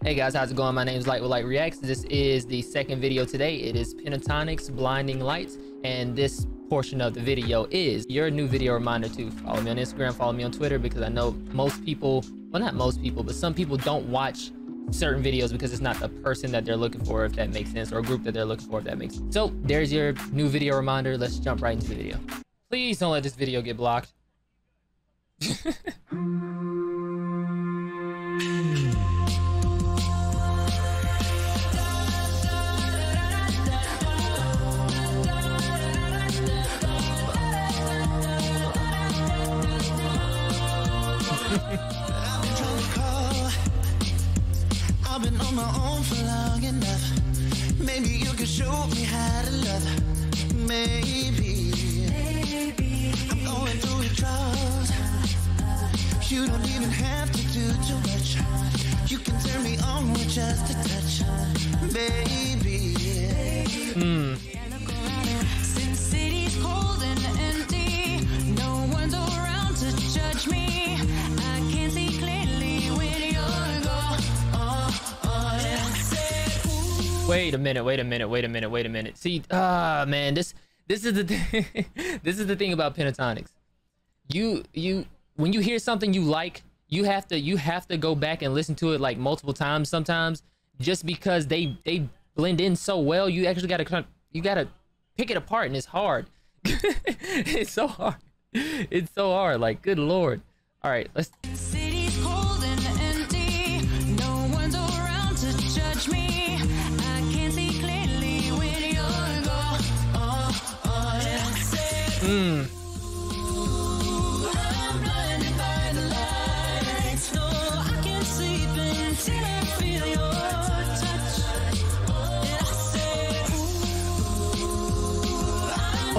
Hey guys, how's it going? My name is Light with Light Reacts. This is the second video today. It is Pentatonix Blinding Lights, and this portion of the video is your new video reminder to follow me on Instagram, follow me on Twitter, because I know most people, well, not most people, but some people don't watch certain videos because it's not the person that they're looking for, if that makes sense, or a group that they're looking for, if that makes sense. So there's your new video reminder. Let's jump right into the video. Please don't let this video get blocked. I've been on my own for long enough. Maybe you could show me how to love. Maybe I'm going through withdrawals. You don't even have to do too much. You can turn me on with just a touch, baby. Since city's cold and empty, no one's around to judge me. I can't see clearly when you're gone. Wait a minute. See, man, this is the thing. This is the thing about Pentatonix. When you hear something you like, you have to go back and listen to it like multiple times sometimes, just because they blend in so well. You actually gotta pick it apart, and it's hard. It's so hard. It's so hard. Like, good Lord. All right, let's. City's cold and empty, no one's around to judge me. I can't see clearly when you're gone. I'm blinded by the lights. No, I can't sleep until I feel your touch. And I say, ooh,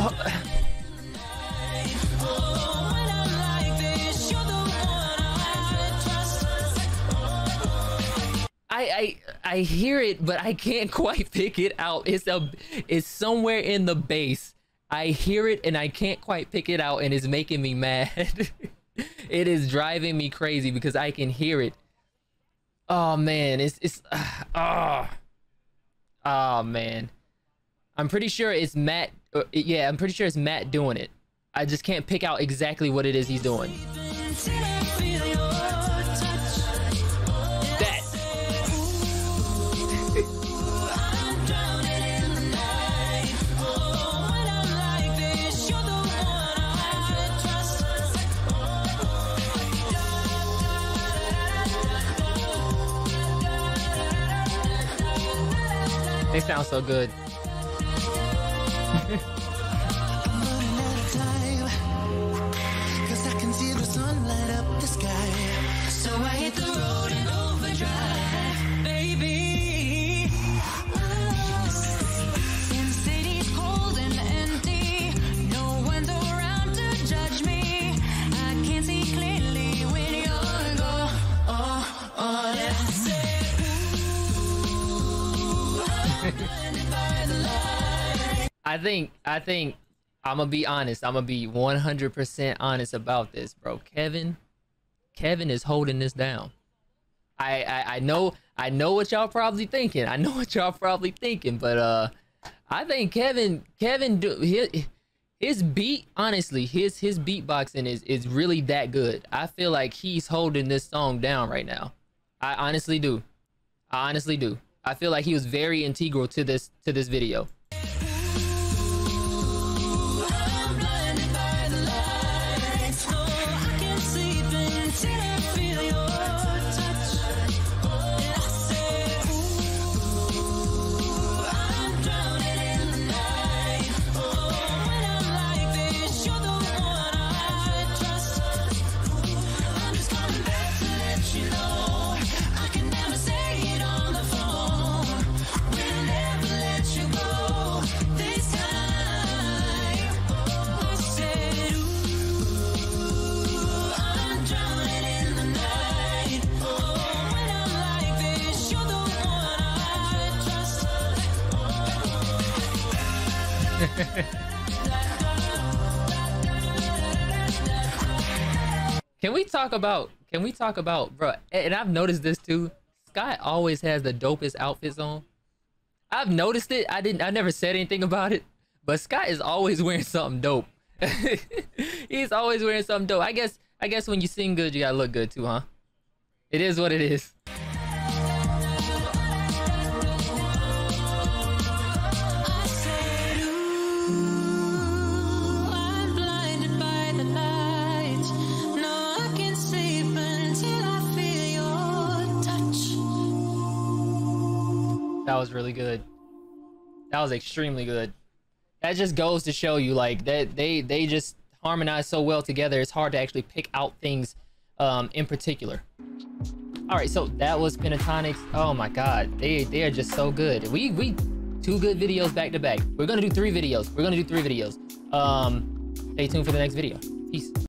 when I'm like this, you're the one I trust. I hear it, but I can't quite pick it out. It's somewhere in the bass. I hear it and I can't quite pick it out, and it's making me mad. It is driving me crazy because I can hear it. Oh man, oh man. I'm pretty sure it's Matt. Yeah, I'm pretty sure it's Matt doing it. I just can't pick out exactly what it is he's doing. That. They sound so good. Cause I can see the sun light up the sky. So I hit the road in overdrive, baby. Since city's cold and empty, no one's around to judge me. I can't see clearly when you're gone. I think I'm gonna be honest. I'm gonna be 100% honest about this, bro. Kevin is holding this down. I know what y'all probably thinking. But I think Kevin his beat, honestly, his beatboxing is really that good. I feel like he's holding this song down right now. I honestly do. I feel like he was very integral to this video. Can we talk about, bro? And I've noticed this too. Scott always has the dopest outfits on. I've noticed it. I never said anything about it, but Scott is always wearing something dope. He's always wearing something dope. I guess when you sing good, you gotta look good too, huh? It is what it is. That was really good. That was extremely good. That just goes to show you, like, that they just harmonize so well together. It's hard to actually pick out things in particular. All right, so that was Pentatonix. Oh my God, they are just so good. We 2 good videos back to back. We're gonna do 3 videos. Stay tuned for the next video. Peace.